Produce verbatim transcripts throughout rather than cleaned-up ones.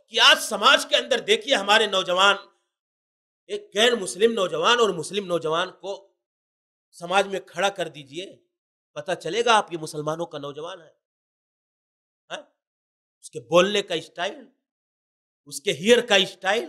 کہ آج سماج کے اندر دیکھیے ہمارے نوجوان، ایک غیر مسلم نوجوان اور مسلم نوجوان کو سماج میں کھڑا کر دیجئے، پتہ چلے گا آپ یہ مسلمانوں کا نوجوان ہے۔ ہاں؟ اس کے بولنے کا اسٹائل، اس کے ہیئر کا اسٹائل،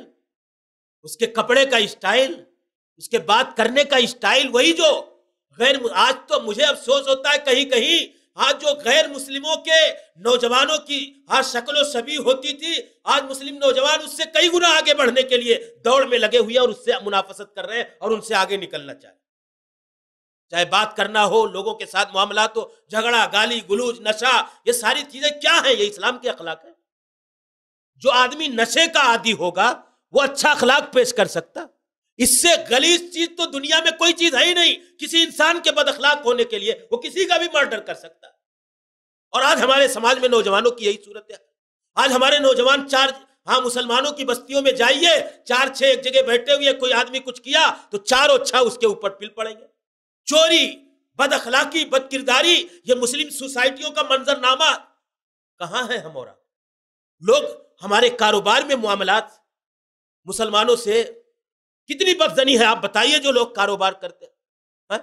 اس کے کپڑے کا اسٹائل، اس کے بات کرنے کا اسٹائل، وہی جو غیر، آج تو مجھے افسوس ہوتا ہے کہیں کہیں آج جو غیر مسلموں کے نوجوانوں کی آج شکل و شبیہ ہوتی تھی، آج مسلم نوجوان اس سے کئی گنا آگے بڑھنے کے لیے دوڑ میں لگے ہوئے اور اس سے منافست کر رہے ہیں اور ان سے آگے نکلنا چاہے، چاہے بات کرنا ہو، لوگوں کے ساتھ معاملات ہو، جھگڑا، گالی گلوچ، نشہ، یہ ساری چیزیں کیا ہیں؟ یہ اسلام کے اخلاق ہے؟ جو آدمی نشے کا عادی ہوگا وہ اچھا اخلاق پیش کر سکتا؟ اس سے غلیظ چیز تو دنیا میں کوئی چیز ہے ہی نہیں۔ کسی انسان کے بد اخلاق ہونے کے لیے وہ کسی کا بھی مرڈر کر سکتا ہے۔ اور آج ہمارے سماج میں نوجوانوں کی یہی صورت ہے۔ آج ہمارے نوجوان چار ہاں مسلمانوں کی بستیوں میں جائیے، چار چھ ایک جگہ بیٹھے ہوئے، کوئی آدمی کچھ کیا تو چاروں چھا اس کے اوپر پل پڑیں گے۔ چوری، بد اخلاقی، بد کرداری، یہ مسلم سوسائٹیوں کا منظر نامہ کہاں ہے ہمارا؟ لوگ ہمارے کاروبار میں معاملات مسلمانوں سے کتنی بدزنی ہے آپ بتائیے، جو لوگ کاروبار کرتے ہیں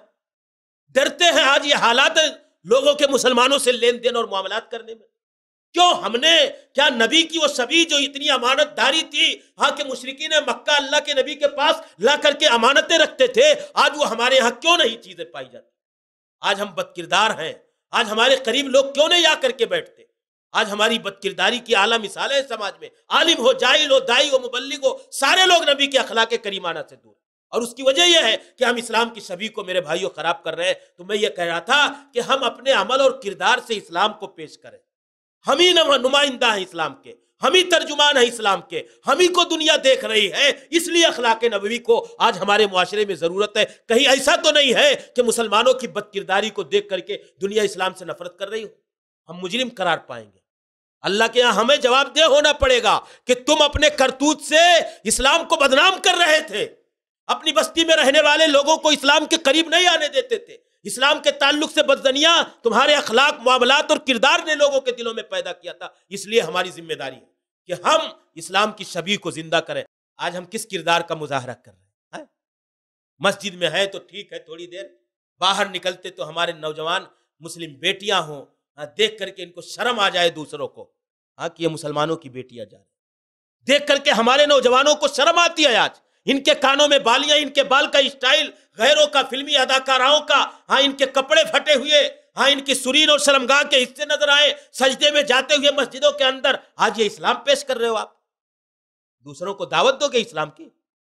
ڈرتے ہیں۔ آج یہ حالات ہیں لوگوں کے مسلمانوں سے لین دین اور معاملات کرنے میں۔ کیوں؟ ہم نے کیا نبی کی وہ سبھی جو اتنی امانت داری تھی، ہاں کہ مشرکین مکہ اللہ کے نبی کے پاس لا کر کے امانتیں رکھتے تھے، آج وہ ہمارے ہاں کیوں نہیں چیزیں پائی جاتی؟ آج ہم بد کردار ہیں، آج ہمارے قریب لوگ کیوں نہیں آ کر کے بیٹھتے؟ آج ہماری بد کرداری کی اعلیٰ مثال ہے سماج میں، عالم ہو، جاہل ہو، دائی ہو، مبلغ ہو، سارے لوگ نبی کے اخلاق کریمانہ سے دور۔ اور اس کی وجہ یہ ہے کہ ہم اسلام کی شبیہ کو میرے بھائیوں خراب کر رہے ہیں۔ تو میں یہ کہہ رہا تھا کہ ہم اپنے عمل اور کردار سے اسلام کو پیش کریں۔ ہم ہی نمائندہ ہیں اسلام کے، ہم ہی ترجمان ہیں اسلام کے، ہم ہی کو دنیا دیکھ رہی ہے، اس لیے اخلاق نبوی کو آج ہمارے معاشرے میں ضرورت ہے۔ کہیں ایسا تو نہیں ہے کہ مسلمانوں کی بد کرداری کو دیکھ کر کے دنیا اسلام سے نفرت کر رہی ہو؟ ہم مجرم قرار پائیں گے۔ اللہ کے یہاں ہمیں جواب دہ ہونا پڑے گا کہ تم اپنے کرتوت سے اسلام کو بدنام کر رہے تھے، اپنی بستی میں رہنے والے لوگوں کو اسلام کے قریب نہیں آنے دیتے تھے، اسلام کے تعلق سے بدزنیاں تمہارے اخلاق، معاملات اور کردار نے لوگوں کے دلوں میں پیدا کیا تھا۔ اس لیے ہماری ذمہ داری ہے کہ ہم اسلام کی شبیہ کو زندہ کریں۔ آج ہم کس کردار کا مظاہرہ کر رہے ہیں؟ مسجد میں ہے تو ٹھیک ہے، تھوڑی دیر باہر نکلتے تو ہمارے نوجوان مسلم بیٹیاں ہوں، دیکھ کر کے ان کو شرم آ جائے دوسروں کو، ہاں کہ یہ مسلمانوں کی بیٹیاں جا رہی، دیکھ کر کے ہمارے نوجوانوں کو شرم آتی ہے۔ آج ان کے کانوں میں بالیاں، ان کے بال کا اسٹائل غیروں کا، فلمی اداکاراؤں کا، ہاں ان کے کپڑے پھٹے ہوئے، ہاں ان کی سرین اور شرمگاہ کے حصے نظر آئے، سجدے میں جاتے ہوئے مسجدوں کے اندر۔ آج یہ اسلام پیش کر رہے ہو آپ؟ دوسروں کو دعوت دو گے اسلام کی؟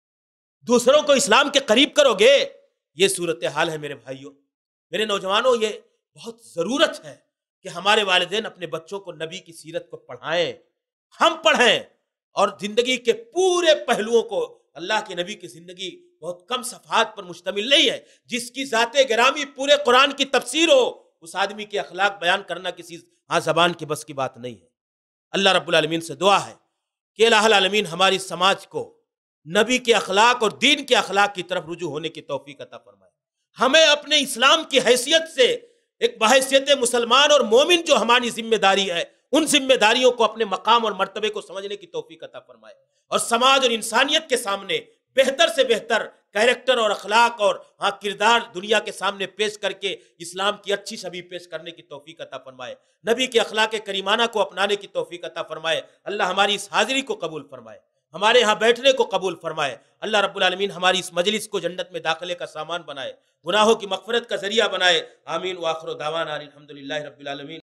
دوسروں کو اسلام کے قریب کرو گے؟ یہ صورتحال ہے میرے بھائیوں، میرے نوجوانوں۔ یہ بہت ضرورت ہے کہ ہمارے والدین اپنے بچوں کو نبی کی سیرت کو پڑھائیں، ہم پڑھیں، اور زندگی کے پورے پہلوؤں کو۔ اللہ کے نبی کی زندگی بہت کم صفحات پر مشتمل نہیں ہے۔ جس کی ذات گرامی پورے قرآن کی تفسیر ہو، اس آدمی کے اخلاق بیان کرنا کسی ہاں زبان کے بس کی بات نہیں ہے۔ اللہ رب العالمین سے دعا ہے کہ الہ العالمین ہماری سماج کو نبی کے اخلاق اور دین کے اخلاق کی طرف رجوع ہونے کی توفیق عطا فرمائے۔ ہمیں اپنے اسلام کی حیثیت سے، ایک بحیثیت مسلمان اور مومن جو ہماری ذمہ داری ہے، ان ذمہ داریوں کو، اپنے مقام اور مرتبے کو سمجھنے کی توفیق عطا فرمائے، اور سماج اور انسانیت کے سامنے بہتر سے بہتر کیریکٹر اور اخلاق اور ہاں کردار دنیا کے سامنے پیش کر کے اسلام کی اچھی شبیہ پیش کرنے کی توفیق عطا فرمائے، نبی کے اخلاق کریمانہ کو اپنانے کی توفیق عطا فرمائے۔ اللہ ہماری اس حاضری کو قبول فرمائے، ہمارے ہاں بیٹھنے کو قبول فرمائے۔ اللہ رب العالمین ہماری اس مجلس کو جنت میں داخلے کا سامان بنائے، گناہوں کی مغفرت کا ذریعہ بنائے۔ آمین۔ وآخر دعوانا الحمدللہ رب العالمین۔